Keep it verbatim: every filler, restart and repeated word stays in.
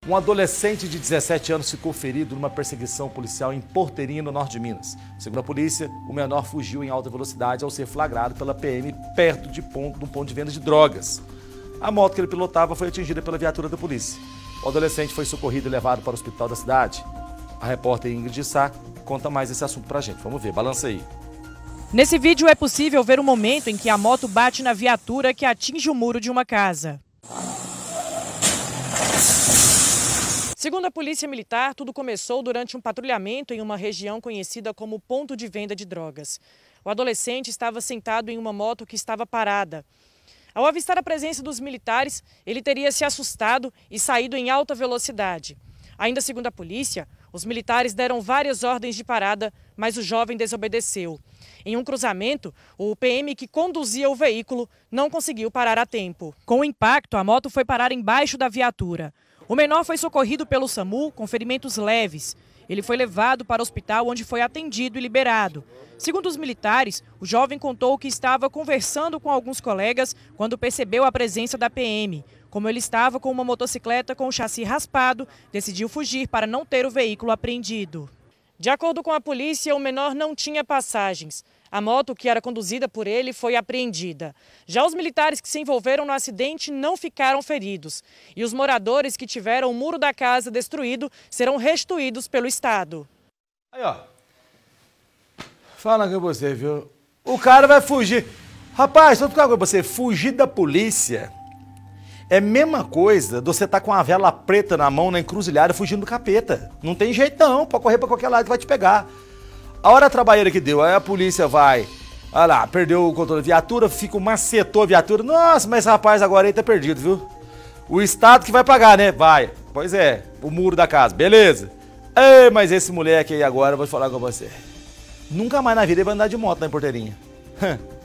Um adolescente de dezessete anos ficou ferido numa perseguição policial em Porteirinha, no norte de Minas. Segundo a polícia, o menor fugiu em alta velocidade ao ser flagrado pela P M perto de, ponto, de um ponto de venda de drogas. A moto que ele pilotava foi atingida pela viatura da polícia. O adolescente foi socorrido e levado para o hospital da cidade. A repórter Ingrid Sá conta mais esse assunto pra gente. Vamos ver, balança aí. Nesse vídeo é possível ver o momento em que a moto bate na viatura que atinge o muro de uma casa. Segundo a Polícia Militar, tudo começou durante um patrulhamento em uma região conhecida como ponto de venda de drogas. O adolescente estava sentado em uma moto que estava parada. Ao avistar a presença dos militares, ele teria se assustado e saído em alta velocidade. Ainda segundo a polícia, os militares deram várias ordens de parada, mas o jovem desobedeceu. Em um cruzamento, o P M que conduzia o veículo não conseguiu parar a tempo. Com o impacto, a moto foi parar embaixo da viatura. O menor foi socorrido pelo SAMU com ferimentos leves. Ele foi levado para o hospital, onde foi atendido e liberado. Segundo os militares, o jovem contou que estava conversando com alguns colegas quando percebeu a presença da P M. Como ele estava com uma motocicleta com o chassi raspado, decidiu fugir para não ter o veículo apreendido. De acordo com a polícia, o menor não tinha passagens. A moto que era conduzida por ele foi apreendida. Já os militares que se envolveram no acidente não ficaram feridos. E os moradores que tiveram o muro da casa destruído serão restituídos pelo Estado. Aí, ó. Fala com você, viu? O cara vai fugir. Rapaz, só tocar com você. Fugir da polícia é a mesma coisa de você estar com uma vela preta na mão, na encruzilhada, fugindo do capeta. Não tem jeito não, pode correr pra qualquer lado que vai te pegar. A hora a trabalheira que deu, aí a polícia vai, olha lá, perdeu o controle da viatura, fica, macetou a viatura. Nossa, mas rapaz, agora ele tá perdido, viu? O Estado que vai pagar, né? Vai. Pois é, o muro da casa, beleza. Ei, mas esse moleque aí agora, eu vou falar com você. Nunca mais na vida ele vai andar de moto na Porteirinha.